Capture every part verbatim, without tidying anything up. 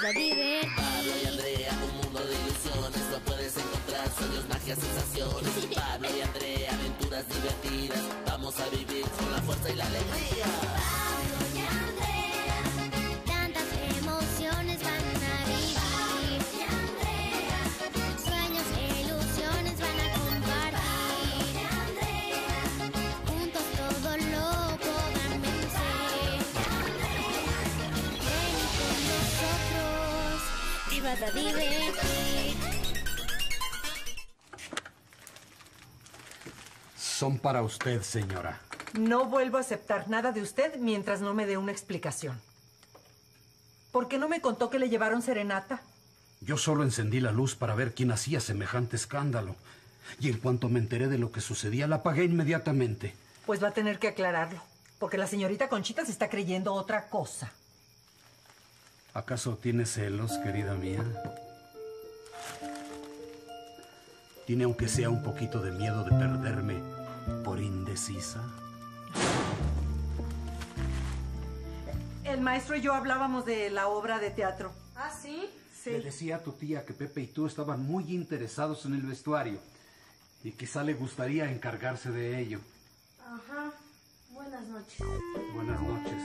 a divertir. Pablo y Andrea, un mundo de ilusiones, lo puedes encontrar, sueños, magia, sensaciones. Pablo y Andrea, aventuras divertidas, vamos a vivir con la fuerza y la alegría. Pablo y Andrea, tantas emociones van a vivir. Pablo y Andrea, sueños e ilusiones van a compartir. Pablo y Andrea, juntos todo lo podrán vencer. Ven con nosotros, te vas a divertir. Son para usted, señora. No vuelvo a aceptar nada de usted mientras no me dé una explicación. ¿Por qué no me contó que le llevaron serenata? Yo solo encendí la luz para ver quién hacía semejante escándalo. Y en cuanto me enteré de lo que sucedía, la apagué inmediatamente. Pues va a tener que aclararlo, porque la señorita Conchita se está creyendo otra cosa. ¿Acaso tiene celos, querida mía? ¿Tiene aunque sea un poquito de miedo de perderme por indecisa? El maestro y yo hablábamos de la obra de teatro. ¿Ah, sí? Sí. Le decía a tu tía que Pepe y tú estaban muy interesados en el vestuario y quizá le gustaría encargarse de ello. Ajá. Buenas noches. Buenas noches.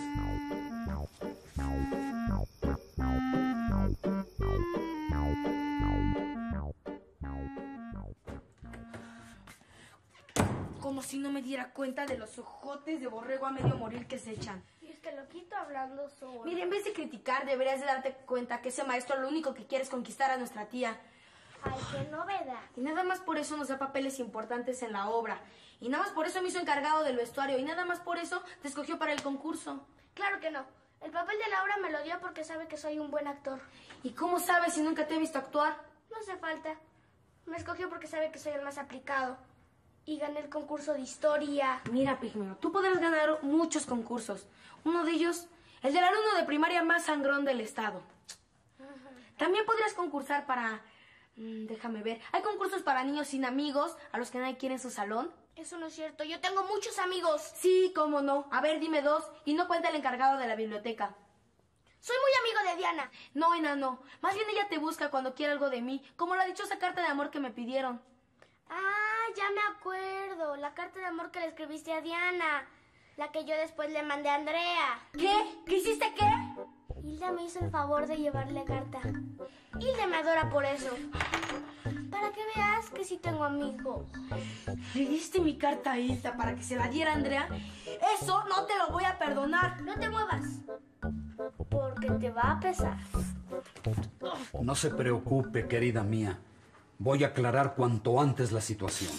Como si no me diera cuenta de los ojotes de borrego a medio morir que se echan. Y este loquito hablando solo. Mira, en vez de criticar, deberías de darte cuenta que ese maestro lo único que quiere es conquistar a nuestra tía. Ay, qué novedad. Y nada más por eso nos da papeles importantes en la obra. Y nada más por eso me hizo encargado del vestuario. Y nada más por eso te escogió para el concurso. Claro que no. El papel de la obra me lo dio porque sabe que soy un buen actor. ¿Y cómo sabes si nunca te he visto actuar? No hace falta. Me escogió porque sabe que soy el más aplicado. Y gané el concurso de historia. Mira, Pigmeo, tú podrás ganar muchos concursos. Uno de ellos, el del alumno de primaria más sangrón del estado. Ajá. También podrías concursar para... mmm, déjame ver. Hay concursos para niños sin amigos, a los que nadie quiere en su salón. Eso no es cierto. Yo tengo muchos amigos. Sí, cómo no. A ver, dime dos. Y no cuenta el encargado de la biblioteca. Soy muy amigo de Diana. No, enano. Más bien ella te busca cuando quiere algo de mí, como la dichosa carta de amor que me pidieron. Ah, ya me acuerdo. La carta de amor que le escribiste a Diana. La que yo después le mandé a Andrea. ¿Qué? ¿Qué hiciste qué? Hilda me hizo el favor de llevarle carta. Hilda me adora por eso. Para que veas que sí tengo amigos. ¿Le diste mi carta a Hilda para que se la diera a Andrea? Eso no te lo voy a perdonar. No te muevas. Porque te va a pesar. No se preocupe, querida mía. Voy a aclarar cuanto antes la situación.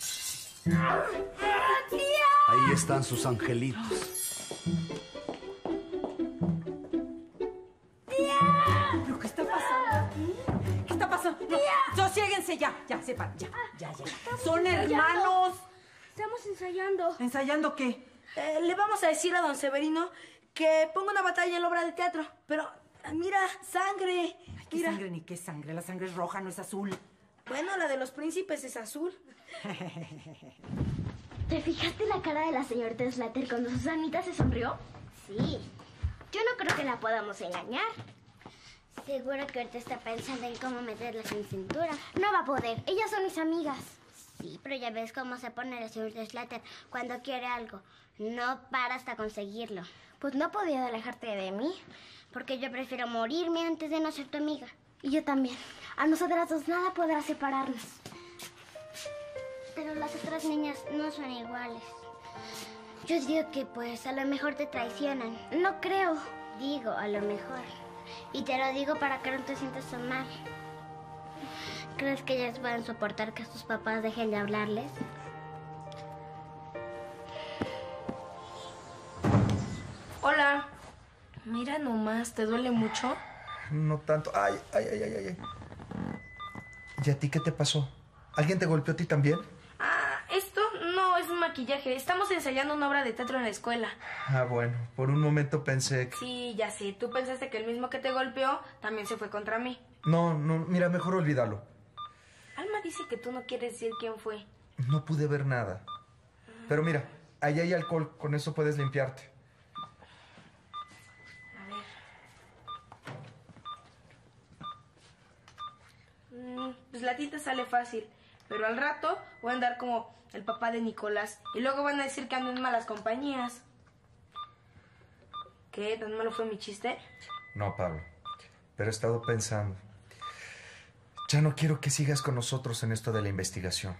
Ahí están sus angelitos. ¿Pero qué está pasando aquí? ¿Qué está pasando? No, sosiéguense ya, ya, sepan, ya, ya, ya. Son hermanos. Estamos ensayando. ¿Ensayando qué? Eh, le vamos a decir a don Severino que ponga una batalla en la obra de teatro. Pero, mira, sangre. Ay, ¿qué Mira. sangre ni qué sangre? La sangre es roja, no es azul. Bueno, la de los príncipes es azul. ¿Te fijaste la cara de la señorita Slater cuando Susanita se sonrió? Sí. Yo no creo que la podamos engañar. Seguro que ahorita está pensando en cómo meterla sin cintura. No va a poder. Ellas son mis amigas. Sí, pero ya ves cómo se pone la señorita Slater cuando quiere algo. No para hasta conseguirlo. Pues no podía alejarte de mí. Porque yo prefiero morirme antes de no ser tu amiga. Y yo también. A nosotras dos nada podrá separarnos. Pero las otras niñas no son iguales. Yo digo que pues a lo mejor te traicionan. No creo. Digo, a lo mejor. Y te lo digo para que no te sientas tan mal. ¿Crees que ellas pueden soportar que sus papás dejen de hablarles? Hola. Mira nomás, ¿te duele mucho? No tanto. Ay, ay, ay, ay, ay. ¿Y a ti qué te pasó? ¿Alguien te golpeó a ti también? Ah, esto no es un maquillaje. Estamos ensayando una obra de teatro en la escuela. Ah, bueno. Por un momento pensé que... Sí, ya sé. Tú pensaste que el mismo que te golpeó también se fue contra mí. No, no, mira, mejor olvídalo. Alma dice que tú no quieres decir quién fue. No pude ver nada. Pero mira, ahí hay alcohol. Con eso puedes limpiarte. A ver. Mm, pues la tita sale fácil, pero al rato voy a andar como el papá de Nicolás y luego van a decir que ando en malas compañías. ¿Qué? ¿Tan malo fue mi chiste? No, Pablo, pero he estado pensando. Ya no quiero que sigas con nosotros en esto de la investigación.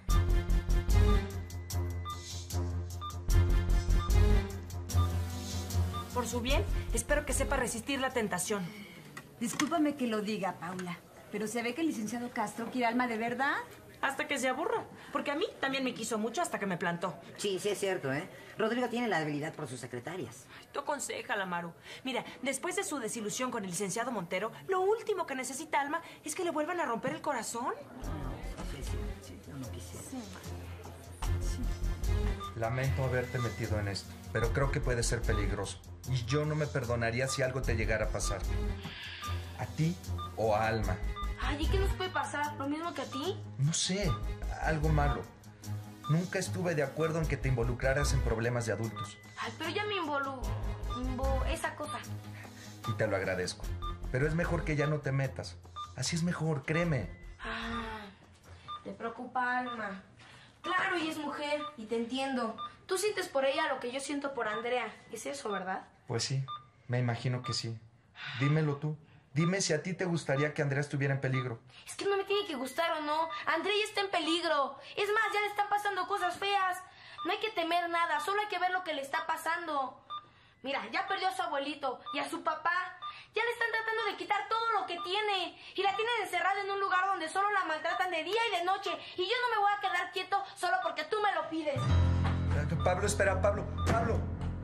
Por su bien, espero que sepa resistir la tentación. Discúlpame que lo diga, Paula, pero se ve que el licenciado Castro quiere Alma de verdad. Hasta que se aburra, porque a mí también me quiso mucho hasta que me plantó. Sí, sí es cierto, ¿eh? Rodrigo tiene la habilidad por sus secretarias. Tú aconséjala, Maru. Mira, después de su desilusión con el licenciado Montero, lo último que necesita Alma es que le vuelvan a romper el corazón. Sí, sí, sí, yo no quisiera. Sí. Lamento haberte metido en esto, pero creo que puede ser peligroso. Y yo no me perdonaría si algo te llegara a pasar. A ti o a Alma. Ay, ¿y qué nos puede pasar? ¿Lo mismo que a ti? No sé, algo malo. Nunca estuve de acuerdo en que te involucraras en problemas de adultos. Ay, pero ya me involu... invo- esa cosa. Y te lo agradezco. Pero es mejor que ya no te metas. Así es mejor, créeme. Ah, te preocupa Alma. Claro, ella es mujer y te entiendo. Tú sientes por ella lo que yo siento por Andrea. Es eso, ¿verdad? Pues sí, me imagino que sí. Dímelo tú. Dime si a ti te gustaría que Andrea estuviera en peligro. Es que no me tiene que gustar o no. Andrea ya está en peligro. Es más, ya le están pasando cosas feas. No hay que temer nada, solo hay que ver lo que le está pasando. Mira, ya perdió a su abuelito y a su papá. Ya le están tratando de quitar todo lo que tiene. Y la tienen encerrada en un lugar donde solo la maltratan de día y de noche. Y yo no me voy a quedar quieto solo porque tú me lo pides. Pablo, espera, Pablo, Pablo.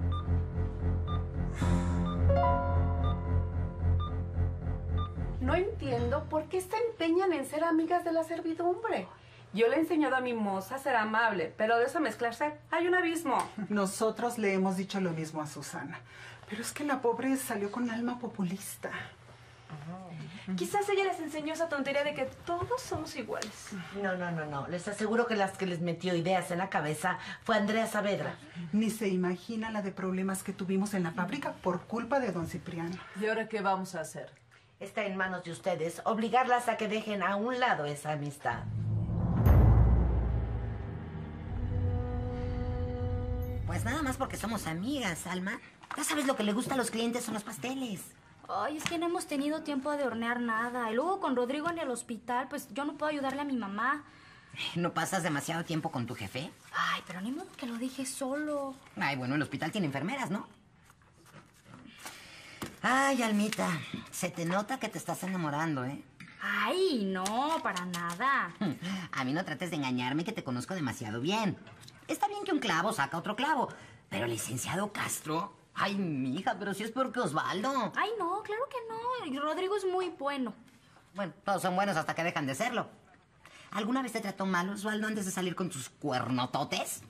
No entiendo por qué se empeñan en ser amigas de la servidumbre. Yo le he enseñado a mi moza a ser amable, pero de eso a mezclarse hay un abismo. Nosotros le hemos dicho lo mismo a Susana, pero es que la pobre salió con alma populista. Quizás ella les enseñó esa tontería de que todos somos iguales. No, no, no, no. Les aseguro que las que les metió ideas en la cabeza fue Andrea Saavedra. Ni se imagina la de problemas que tuvimos en la fábrica por culpa de don Cipriano. ¿Y ahora qué vamos a hacer? Está en manos de ustedes obligarlas a que dejen a un lado esa amistad. Pues nada más porque somos amigas, Alma. Ya sabes lo que le gusta a los clientes son los pasteles. Ay, es que no hemos tenido tiempo de hornear nada. Y luego con Rodrigo en el hospital, pues yo no puedo ayudarle a mi mamá. ¿No pasas demasiado tiempo con tu jefe? Ay, pero ni modo que lo dije solo. Ay, bueno, el hospital tiene enfermeras, ¿no? Ay, Almita, se te nota que te estás enamorando, ¿eh? Ay, no, para nada. A mí no trates de engañarme, que te conozco demasiado bien. Está bien que un clavo saca otro clavo, pero el licenciado Castro... Ay, mija, pero si es peor que Osvaldo. Ay, no, claro que no. Y Rodrigo es muy bueno. Bueno, todos son buenos hasta que dejan de serlo. ¿Alguna vez te trató mal Osvaldo antes de salir con tus cuernototes?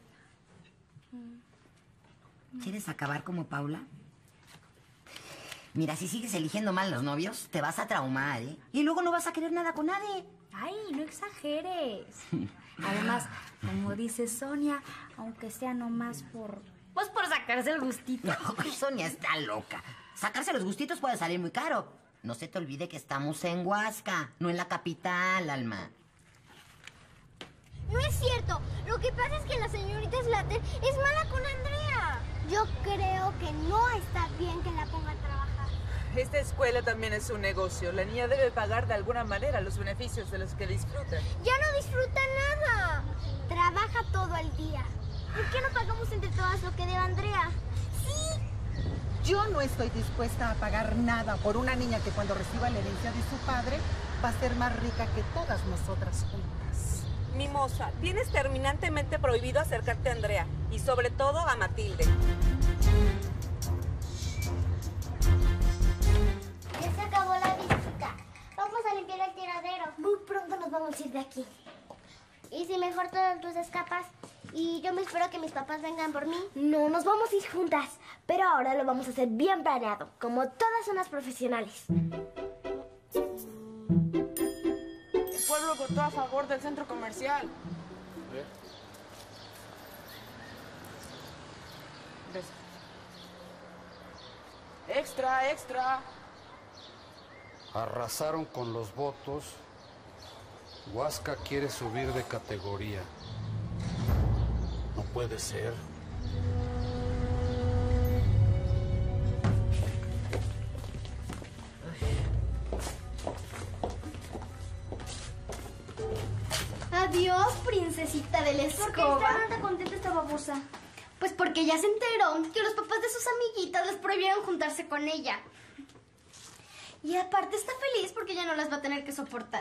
¿Quieres acabar como Paula? Mira, si sigues eligiendo mal los novios, te vas a traumar, ¿eh? Y luego no vas a querer nada con nadie. Ay, no exageres. Además, como dice Sonia, aunque sea nomás por... Pues por sacarse el gustito. Ay, Sonia está loca. Sacarse los gustitos puede salir muy caro. No se te olvide que estamos en Huasca, no en la capital, Alma. No es cierto. Lo que pasa es que la señorita Slater es mala con Andrea. Yo creo que no está bien que la ponga a trabajar. Esta escuela también es un negocio. La niña debe pagar de alguna manera los beneficios de los que disfruta. Ya no disfruta nada. Trabaja todo el día. ¿Por qué no pagamos entre todas lo que debe Andrea? Sí. Yo no estoy dispuesta a pagar nada por una niña que cuando reciba la herencia de su padre va a ser más rica que todas nosotras juntas. Mimosa, tienes terminantemente prohibido acercarte a Andrea y sobre todo a Matilde. Ya se acabó la visita. Vamos a limpiar el tiradero. Muy pronto nos vamos a ir de aquí. ¿Y si mejor todas tú escapas? Y yo me espero que mis papás vengan por mí. No, nos vamos a ir juntas. Pero ahora lo vamos a hacer bien planeado, como todas unas profesionales. El pueblo votó a favor del centro comercial. ¿Ves? Extra, extra. Arrasaron con los votos Huasca quiere subir de categoría. No puede ser. Adiós, princesita de la escoba. ¿Por qué está tan contenta esta babosa? Pues porque ya se enteró que los papás de sus amiguitas les prohibieron juntarse con ella. Y aparte está feliz porque ya no las va a tener que soportar.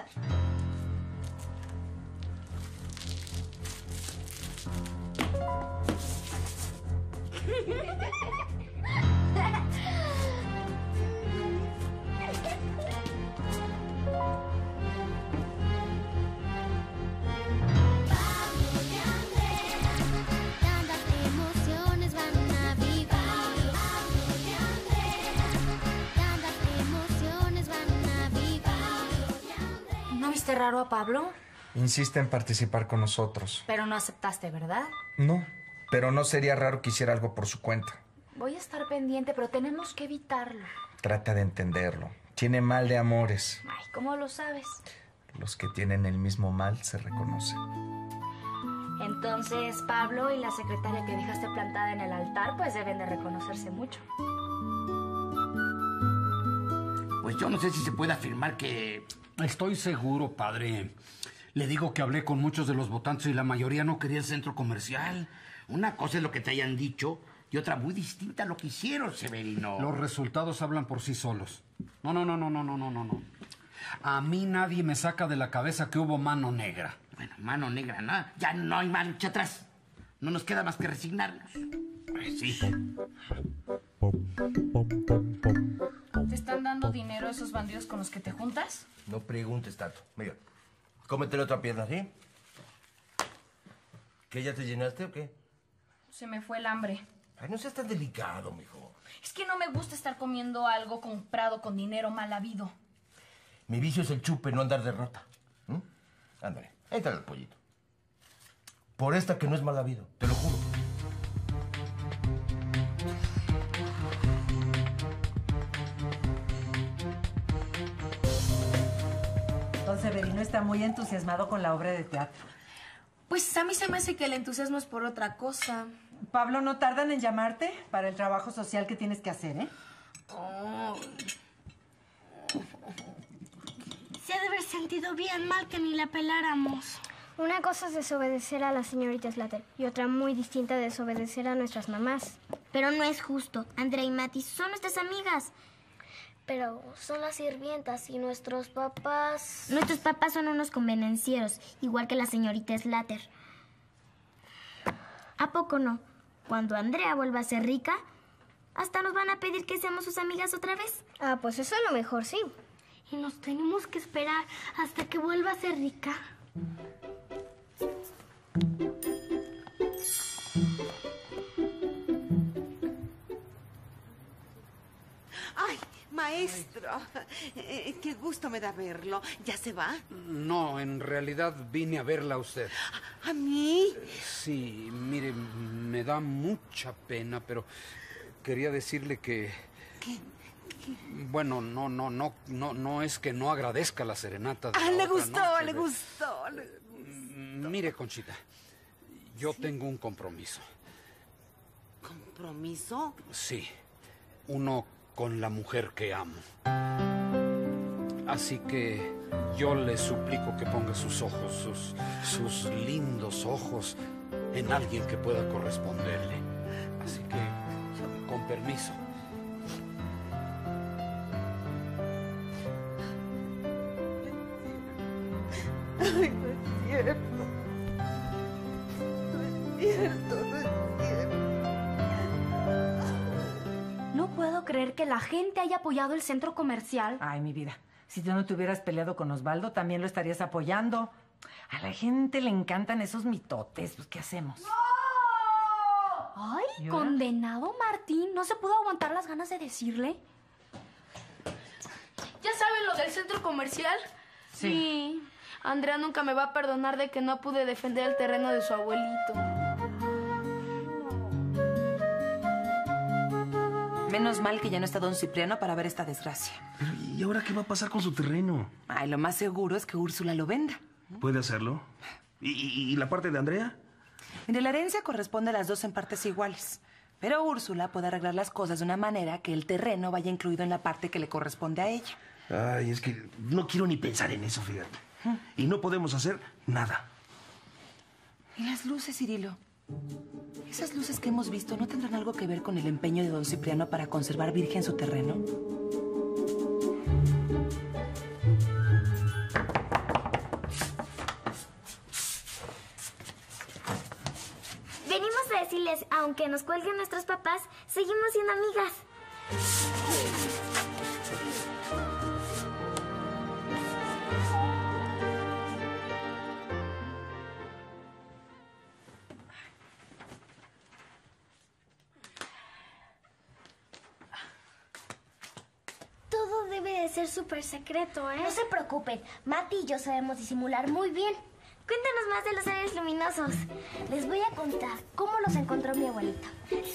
¿No viste raro a Pablo? Insiste en participar con nosotros. Pero no aceptaste, ¿verdad? No, pero no sería raro que hiciera algo por su cuenta. Voy a estar pendiente, pero tenemos que evitarlo. Trata de entenderlo. Tiene mal de amores. Ay, ¿cómo lo sabes? Los que tienen el mismo mal se reconocen. Entonces, Pablo y la secretaria que dejaste plantada en el altar, pues deben de reconocerse mucho. Pues yo no sé si se puede afirmar que... Estoy seguro, padre. Le digo que hablé con muchos de los votantes y la mayoría no quería el centro comercial. Una cosa es lo que te hayan dicho y otra muy distinta lo que hicieron, Severino. Los resultados hablan por sí solos. No, no, no, no, no, no, no, no. A mí nadie me saca de la cabeza que hubo mano negra. Bueno, mano negra, ¿no? Ya no hay marcha atrás. No nos queda más que resignarnos. Pues sí. ¿Te están dando dinero esos bandidos con los que te juntas? No preguntes tanto. Mira, cómetele otra pierna, ¿sí? ¿Qué, ya te llenaste o qué? Se me fue el hambre. Ay, no seas tan delicado, mijo. Es que no me gusta estar comiendo algo comprado con dinero mal habido. Mi vicio es el chupe, no andar de rata. ¿Mm? Ándale, éntale al pollito. Por esta que no es mal habido, te lo juro. Don Severino está muy entusiasmado con la obra de teatro. Pues a mí se me hace que el entusiasmo es por otra cosa. Pablo, no tardan en llamarte para el trabajo social que tienes que hacer, ¿eh? Oh. Se ha de haber sentido bien mal que ni la peláramos. Una cosa es desobedecer a la señorita Slater y otra muy distinta desobedecer a nuestras mamás. Pero no es justo. Andrea y Mati son nuestras amigas. Pero son las sirvientas y nuestros papás... Nuestros papás son unos convenencieros, igual que la señorita Slater. ¿A poco no? Cuando Andrea vuelva a ser rica, hasta nos van a pedir que seamos sus amigas otra vez. Ah, pues eso a lo mejor sí. Y nos tenemos que esperar hasta que vuelva a ser rica. ¡Ay, maestro! Eh, qué gusto me da verlo. ¿Ya se va? No, en realidad vine a verla a usted. ¿A mí? Sí, mire, me da mucha pena, pero quería decirle que... ¿Qué? Bueno, no, no, no, no, no es que no agradezca la serenata de Ah, la le otra gustó, noche, le de- gustó, le gustó. Mire, Conchita, yo tengo un compromiso. ¿Compromiso? Sí, uno con la mujer que amo. Así que yo le suplico que ponga sus ojos, sus, sus lindos ojos, en alguien que pueda corresponderle. Así que, con permiso. Ay, no es cierto. No es cierto, no es cierto. No puedo creer que la gente haya apoyado el centro comercial. Ay, mi vida, si tú no te hubieras peleado con Osvaldo, también lo estarías apoyando. A la gente le encantan esos mitotes. Pues, ¿qué hacemos? Ay, ¿Y ahora? condenado Martín. ¿No se pudo aguantar las ganas de decirle? ¿Ya saben lo del centro comercial? Sí. Andrea nunca me va a perdonar de que no pude defender el terreno de su abuelito. Menos mal que ya no está don Cipriano para ver esta desgracia. Pero, ¿y ahora qué va a pasar con su terreno? Ay, lo más seguro es que Úrsula lo venda. ¿Puede hacerlo? ¿Y, y, y la parte de Andrea? Mire, la herencia corresponde a las dos en partes iguales. Pero Úrsula puede arreglar las cosas de una manera que el terreno vaya incluido en la parte que le corresponde a ella. Ay, es que no quiero ni pensar en eso, fíjate. Y no podemos hacer nada. ¿Y las luces, Cirilo? ¿Esas luces que hemos visto no tendrán algo que ver con el empeño de don Cipriano para conservar virgen su terreno? Venimos a decirles, aunque nos cuelguen nuestros papás, seguimos siendo amigas. Todo debe de ser súper secreto, ¿eh? No se preocupen, Mati y yo sabemos disimular muy bien. Cuéntanos más de los seres luminosos. Les voy a contar cómo los encontró mi abuelita.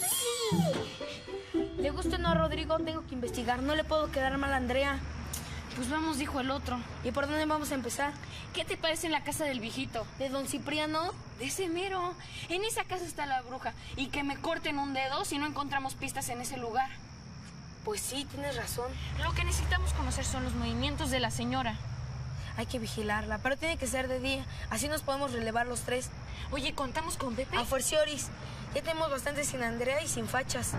¡Sí! Le guste o no a Rodrigo, tengo que investigar. No le puedo quedar mal a Andrea. Pues vamos, dijo el otro. ¿Y por dónde vamos a empezar? ¿Qué te parece en la casa del viejito? ¿De don Cipriano? De ese mero. En esa casa está la bruja. Y que me corten un dedo si no encontramos pistas en ese lugar. Pues sí, tienes razón. Lo que necesitamos conocer son los movimientos de la señora. Hay que vigilarla, pero tiene que ser de día. Así nos podemos relevar los tres. Oye, ¿contamos con Pepe? A fuercioris. Ya tenemos bastante sin Andrea y sin fachas.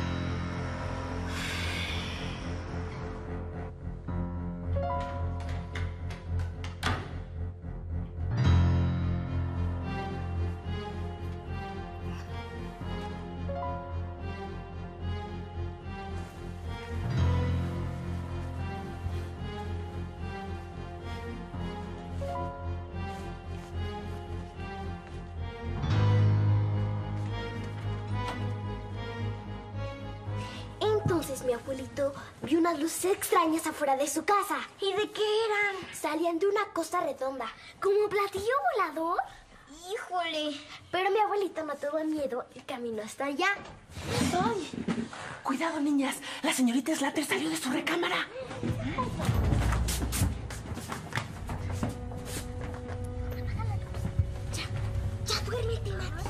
Entonces mi abuelito vio unas luces extrañas afuera de su casa. ¿Y de qué eran? Salían de una cosa redonda, como platillo volador. Híjole. Pero mi abuelito no tuvo miedo y caminó hasta allá. ¡Ay! Cuidado, niñas. La señorita Slater salió de su recámara. Ya, ya duérmete, Mati.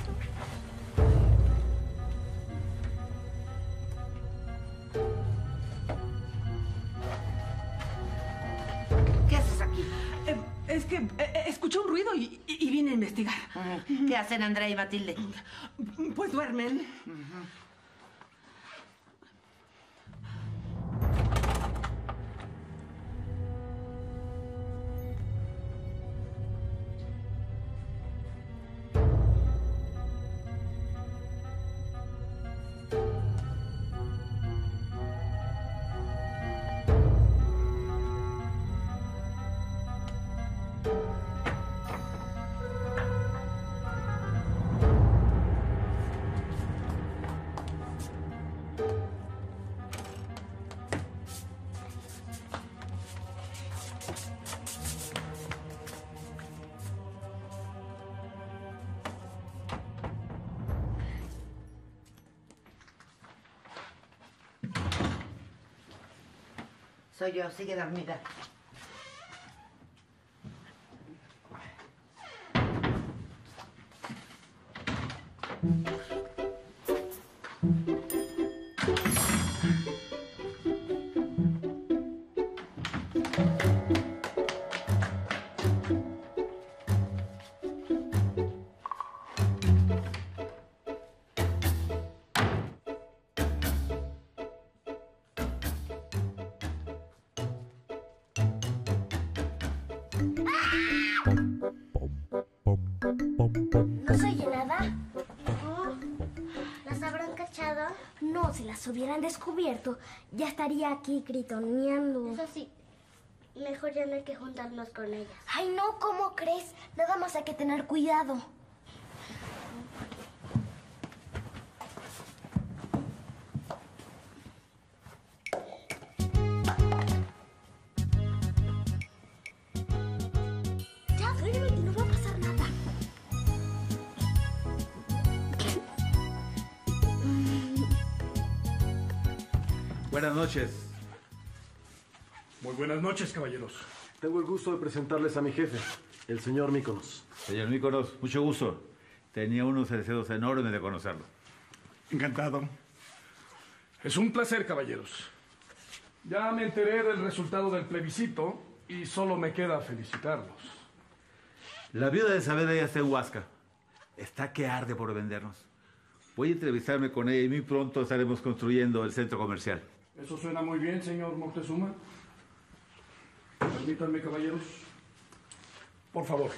¿Qué haces aquí? Eh, es que eh, escuché un ruido y, y, y vine a investigar. ¿Qué hacen Andrea y Matilde? Pues duermen. Soy yo, sigue dormida. ¿No se oye nada? No. ¿Las habrán cachado? No, si las hubieran descubierto, ya estaría aquí gritoneando. Eso sí, mejor ya no hay que juntarnos con ellas. Ay, no, ¿cómo crees? Nada más hay que tener cuidado. Ya, duérmete, no va a pasar nada. Buenas noches. Muy buenas noches, caballeros. Tengo el gusto de presentarles a mi jefe, El señor Míconos. Señor Míconos, mucho gusto. Tenía unos deseos enormes de conocerlo. Encantado. Es un placer, caballeros. Ya me enteré del resultado del plebiscito y solo me queda felicitarlos. La viuda de Saavedra ya está en Huasca. Está que arde por vendernos. Voy a entrevistarme con ella y muy pronto estaremos construyendo el centro comercial. Eso suena muy bien, señor Moctezuma. Permítanme, caballeros. Por favor.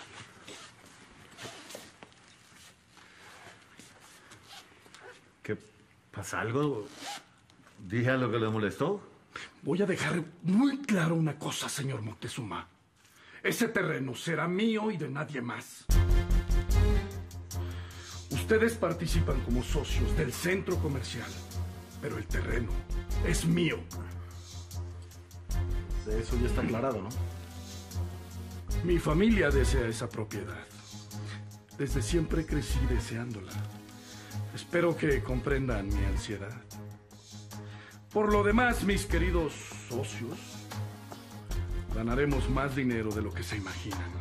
¿Qué pasa? ¿Algo? ¿Dije algo que le molestó? Voy a dejar muy claro una cosa, señor Moctezuma. Ese terreno será mío y de nadie más. Ustedes participan como socios del centro comercial, pero el terreno es mío. De eso ya está aclarado, ¿no? Mi familia desea esa propiedad. Desde siempre crecí deseándola. Espero que comprendan mi ansiedad. Por lo demás, mis queridos socios, ganaremos más dinero de lo que se imaginan.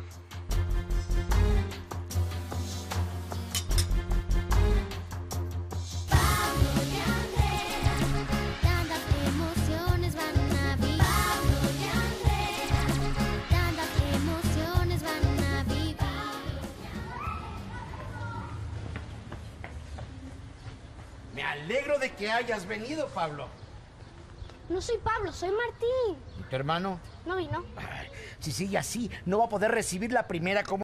Tantas emociones van a vivir. Pablo y Andrea. Tantas emociones van a vivir. Me alegro de que hayas venido, Pablo. No soy Pablo, soy Martín. ¿Y tu hermano? No vino. Si sigue así, no va a poder recibir la primera comunión.